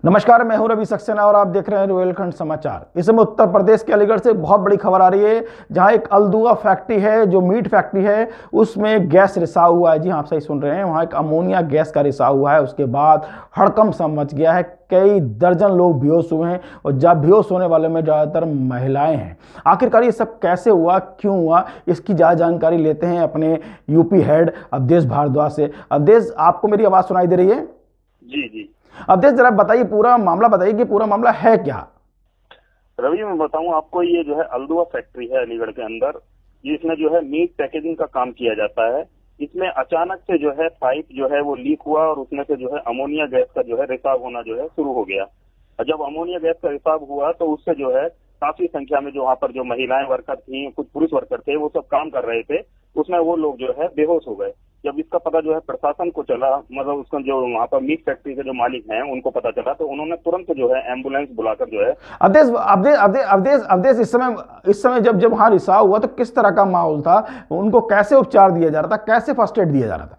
नमस्कार, मैं हूं रवि सक्सेना और आप देख रहे हैं रोहिलखंड समाचार। इस समय उत्तर प्रदेश के अलीगढ़ से बहुत बड़ी खबर आ रही है, जहां एक अल्दुआ फैक्ट्री है, जो मीट फैक्ट्री है, उसमें गैस रिसाव हुआ है। जी हाँ, आप सही सुन रहे हैं, वहां एक अमोनिया गैस का रिसाव हुआ है। उसके बाद हड़कंप सा मच गया है, कई दर्जन लोग बेहोश हुए हैं और जब बेहोश होने वाले में ज़्यादातर महिलाएं हैं। आखिरकार ये सब कैसे हुआ, क्यों हुआ, इसकी ज़्यादा जानकारी लेते हैं अपने यूपी हेड अवधेश भारद्वाज से। अवधेश, आपको मेरी आवाज़ सुनाई दे रही है? जी जी। अवधेश, जरा बताइए, पूरा मामला बताइए कि पूरा मामला है क्या? रवि, मैं बताऊं आपको, ये जो है अल्दुआ फैक्ट्री है अलीगढ़ के अंदर, जिसमें जो है मीट पैकेजिंग का काम किया जाता है। इसमें अचानक से जो है पाइप जो है वो लीक हुआ और उसमें से जो है अमोनिया गैस का जो है रिसाव होना जो है शुरू हो गया। और जब अमोनिया गैस का रिसाव हुआ तो उससे जो है काफी संख्या में जो वहाँ पर जो महिलाएं वर्कर थी, कुछ पुरुष वर्कर थे, वो सब काम कर रहे थे, उसमें वो लोग जो है बेहोश हो गए। जब इसका पता जो है प्रशासन को चला, मतलब उसका जो वहाँ पर मीट फैक्ट्री के जो मालिक हैं उनको पता चला, तो उन्होंने तुरंत जो है एम्बुलेंस बुलाकर जो है। अवधेश अवधेश अवधेश अवधेश अवधेश, इस समय जब वहां रिसाव हुआ तो किस तरह का माहौल था? उनको कैसे उपचार दिया जा रहा था, कैसे फर्स्ट एड दिया जा रहा था?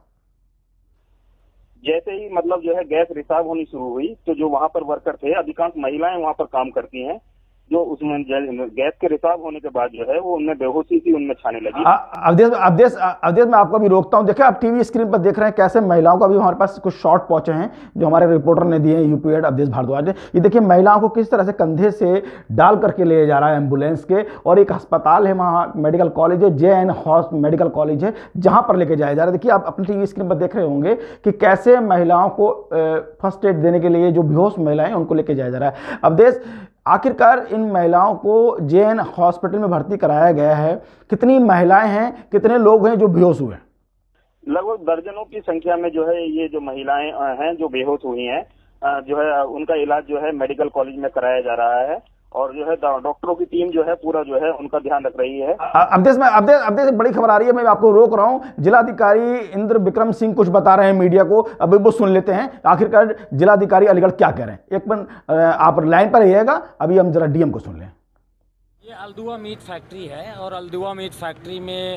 जैसे ही मतलब जो है गैस रिसाव होनी शुरू हुई तो जो वहाँ पर वर्कर थे, अधिकांश महिलाएं वहाँ पर काम करती हैं, जो उसमें गैस के रिसाव होने के बाद जो है वो उनमें बेहोशी सी उनमें छाने लगी। अवधेश अवधेश अवधेश, मैं आपको भी रोकता हूं। देखिए, आप टीवी स्क्रीन पर देख रहे हैं कैसे महिलाओं का भी हमारे पास कुछ शॉट पहुंचे हैं, जो हमारे रिपोर्टर ने दिए हैं, यूपी हेड अवधेश भारद्वाज ने। ये देखिए महिलाओं को किस तरह से कंधे से डाल करके ले जा रहा है एम्बुलेंस के, और एक अस्पताल है वहाँ, मेडिकल कॉलेज है, JN मेडिकल कॉलेज है, जहाँ पर लेके जाया जा रहा है। देखिए, आप अपनी टीवी स्क्रीन पर देख रहे होंगे कि कैसे महिलाओं को फर्स्ट एड देने के लिए जो बेहोश महिलाएं उनको लेके जाया जा रहा है। अवधेश, आखिरकार इन महिलाओं को JN हॉस्पिटल में भर्ती कराया गया है। कितनी महिलाएं हैं, कितने लोग हैं जो बेहोश हुए? लगभग दर्जनों की संख्या में जो है ये जो महिलाएं हैं जो बेहोश हुई हैं, जो है उनका इलाज जो है मेडिकल कॉलेज में कराया जा रहा है, और जो है डॉक्टरों की टीम जो है पूरा जो है उनका ध्यान रख रही है। अवधेश, बड़ी खबर आ रही है, मैं आपको रोक रहा हूं। जिलाधिकारी इंद्र विक्रम सिंह कुछ बता रहे हैं मीडिया को, अभी वो सुन लेते हैं आखिरकार जिलाधिकारी अलीगढ़ क्या कह रहे हैं। एक मिनट आप लाइन पर रहिएगा, अभी हम जरा DM को सुन लें। ये अल्दुआ मीट फैक्ट्री है और अल्दुआ मीट फैक्ट्री में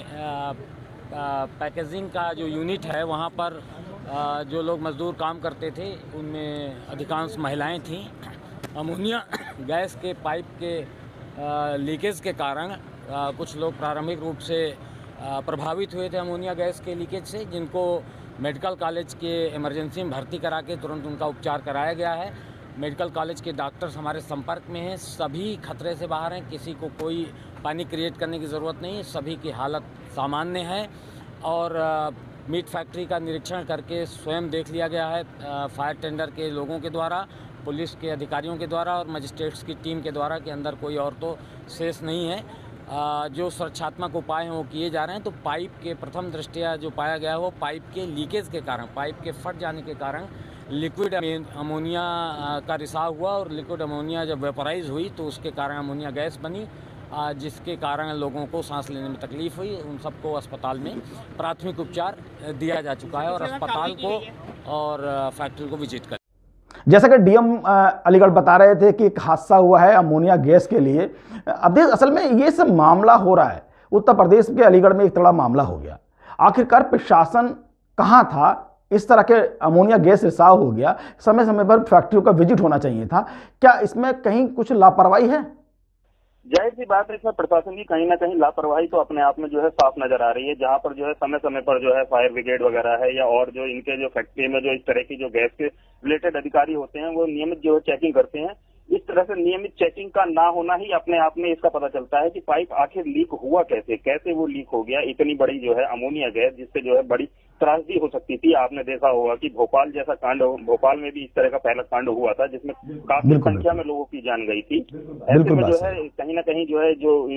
पैकेजिंग का जो यूनिट है, वहाँ पर जो लोग मजदूर काम करते थे उनमें अधिकांश महिलाएं थीं। अमोनिया गैस के पाइप के लीकेज के कारण कुछ लोग प्रारंभिक रूप से प्रभावित हुए थे अमोनिया गैस के लीकेज से, जिनको मेडिकल कॉलेज के इमरजेंसी में भर्ती करा के तुरंत उनका उपचार कराया गया है। मेडिकल कॉलेज के डॉक्टर्स हमारे संपर्क में हैं, सभी खतरे से बाहर हैं, किसी को कोई पैनिक क्रिएट करने की ज़रूरत नहीं है, सभी की हालत सामान्य है। और मीट फैक्ट्री का निरीक्षण करके स्वयं देख लिया गया है फायर टेंडर के लोगों के द्वारा, पुलिस के अधिकारियों के द्वारा और मजिस्ट्रेट्स की टीम के द्वारा, कि अंदर कोई और तो शेष नहीं है। जो सुरक्षात्मक उपाय हैं वो किए जा रहे हैं। तो पाइप के प्रथम दृष्टया जो पाया गया है वो पाइप के लीकेज के कारण, पाइप के फट जाने के कारण लिक्विड अमोनिया का रिसाव हुआ, और लिक्विड अमोनिया जब वेपराइज हुई तो उसके कारण अमोनिया गैस बनी, जिसके कारण लोगों को सांस लेने में तकलीफ हुई। उन सबको अस्पताल में प्राथमिक उपचार दिया जा चुका है और अस्पताल को और फैक्ट्री को विजिट कर। जैसा कि DM अलीगढ़ बता रहे थे कि एक हादसा हुआ है अमोनिया गैस के लिए। अब असल में ये सब मामला हो रहा है उत्तर प्रदेश के अलीगढ़ में, एक बड़ा मामला हो गया। आखिरकार प्रशासन कहाँ था? इस तरह के अमोनिया गैस रिसाव हो गया, समय समय पर फैक्ट्रियों का विजिट होना चाहिए था। क्या इसमें कहीं कुछ लापरवाही है? जाहिर सी बात है, इसमें प्रशासन की कहीं ना कहीं लापरवाही तो अपने आप में जो है साफ नजर आ रही है। जहां पर जो है समय समय पर जो है फायर ब्रिगेड वगैरह है या और जो इनके जो फैक्ट्री में जो इस तरह की जो गैस के रिलेटेड अधिकारी होते हैं वो नियमित जो है चेकिंग करते हैं। इस तरह से नियमित चेकिंग का ना होना ही अपने आप में इसका पता चलता है कि पाइप आखिर लीक हुआ कैसे वो लीक हो गया। इतनी बड़ी जो है अमोनिया गैस, जिससे जो है बड़ी त्रासदी हो सकती थी। आपने देखा होगा कि भोपाल जैसा कांड, भोपाल में भी इस तरह का पहला कांड हुआ था जिसमें काफी संख्या में लोगों की जान गई थी। ऐसे में जो है कहीं ना कहीं जो है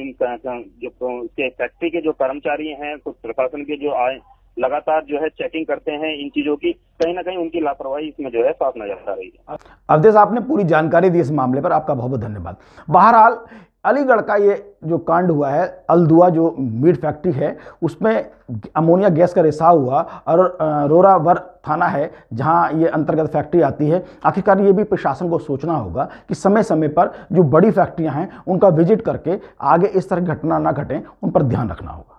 जो फैक्ट्री के जो कर्मचारी हैं, कुछ प्रशासन के जो आए लगातार जो है चेकिंग करते हैं इन चीजों की, कहीं ना कहीं उनकी लापरवाही इसमें जो है साफ नजर आ रही है। अवधेश, आपने पूरी जानकारी दी इस मामले पर, आपका बहुत बहुत धन्यवाद। बहरहाल अलीगढ़ का ये जो कांड हुआ है, अल्दुआ जो मीट फैक्ट्री है, उसमें अमोनिया गैस का रिसाव हुआ, और रोरावर थाना है जहां ये अंतर्गत फैक्ट्री आती है। आखिरकार ये भी प्रशासन को सोचना होगा कि समय समय पर जो बड़ी फैक्ट्रियां हैं उनका विजिट करके आगे इस तरह की घटना ना घटे, उन पर ध्यान रखना होगा।